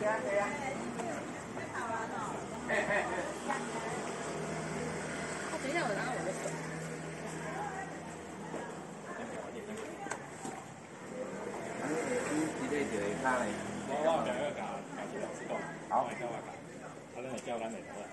等一下，我拿我的手。 几类就会卡嘞。 我明个教这老师讲， 好， 教我教，咱就教咱嚟好啦。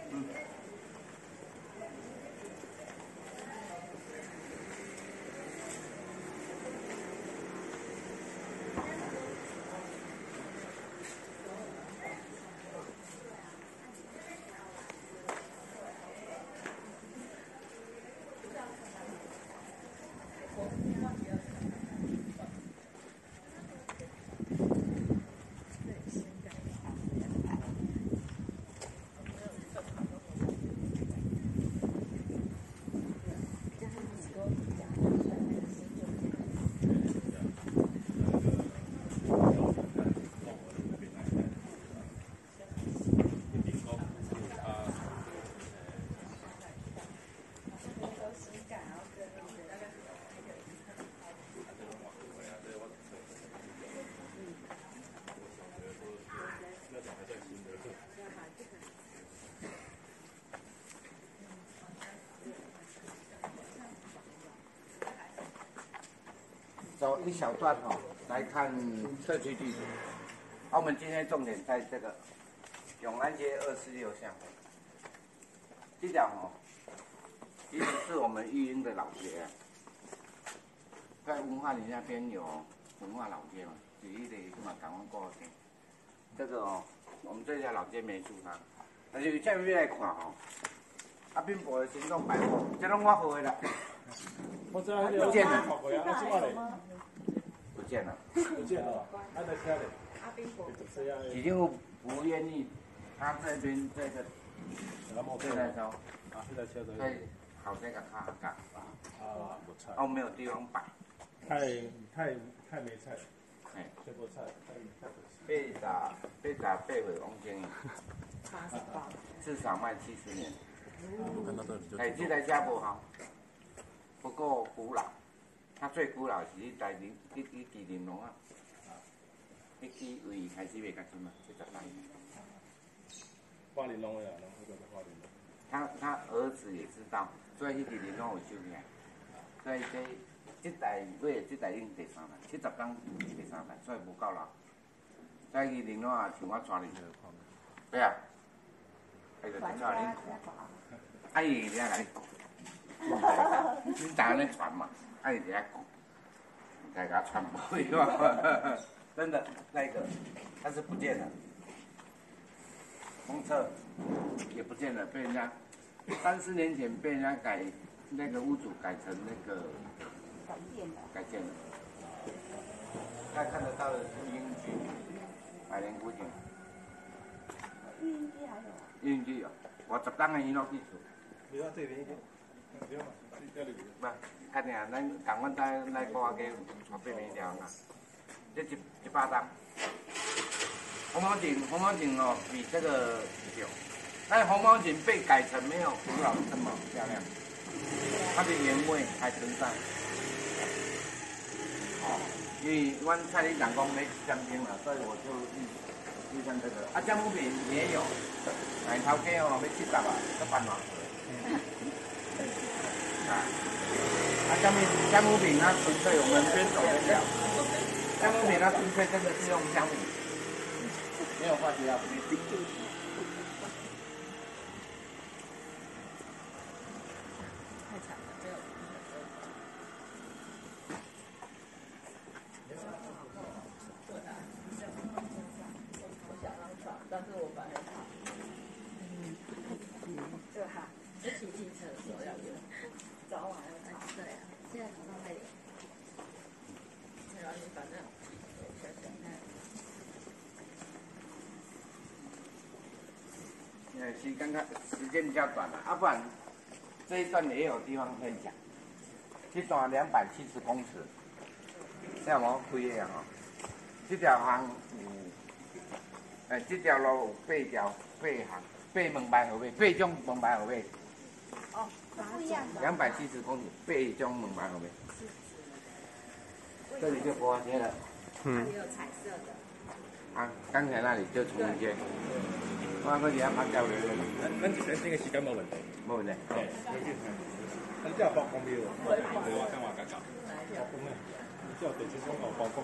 走一小段来看社区地图。我们今天重点在这个永安街246巷。这条其实是我们育英的老街在文化里那边有文化老街嘛，是一类嘛港湾过街。这个我们这条老街没住它，但是这边来看滨博的行动百货，这拢我号的啦。 我知道那不见了， 不见了，不见了，还在车里。 阿冰博已经不愿意，他这边这个现在说， 现在车在好这个卡港不菜。 哦，没有地方摆。 太没菜，全部菜， 被尾王经营，88，至少卖70年。哎，这台车不好，不够古老。它最古老是在一支玲珑啊，一支位开始袂较深嘛，78年。 花玲珑呀，花玲珑。 他儿子也知道，所以一支玲珑有收起来，所以这台买这台已经第3代，70刚第3代，所以无够老。所以玲珑啊，像我带你去，对啊，迄个带你看，啊伊在来讲，你当然传嘛，啊伊在讲，大家传不会嘛，真的那个，但是不见了，公厕也不见了，被人家3、4年前被人家那个屋主改成那个改建了，大家看得到的是英居。百年古井， 育婴机还有啊？ 育婴机有，50档的娱乐技术。 你看这边，不要嘛，这里。 不，看你啊，咱港湾在高街传8米条啊，这100档。红毛井比这个久，但红毛井被改成没有古老这么漂亮，它的原味还存在。因为阮菜里人讲要香精嘛，所以我就遇上这个。啊，姜母饼也有，奶头鸡要70啊，都办完了。姜母饼它纯粹我们遵守得了，姜母饼它纯粹真的是用姜母，没有化学药品。 太惨了，没有。但是我本来对哈，骑机车的时候要用，早晚要擦。对啊，现在早上太凉。然后你反正想想看。 时间比较短了，不然这一段也有地方可以讲。这段270公尺，像我开的啊，这条巷有，这条路有8门牌号码，8种门牌号码。 哦，不一样的。 270公尺，8种门牌号码。这里就国华街了。 它也有彩色的。 啊，刚才那里就重新接。我嗰時一拍夠你。 咱這個時間冇問題。 冇問題。 係，你即係放工表喎。對話跟話格格。放工咧，之後地鐵中又放工。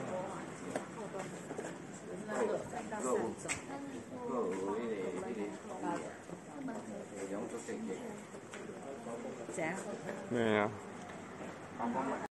怎樣？ 咩啊？